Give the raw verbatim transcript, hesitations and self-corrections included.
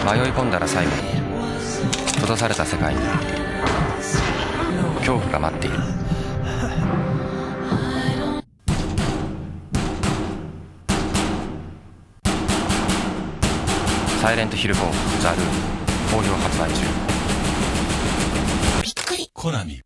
迷い込んだら最後に閉ざされた世界に恐怖が待っている。サイレントヒルフォーザルーン好評発売中。 びっくり。コナミ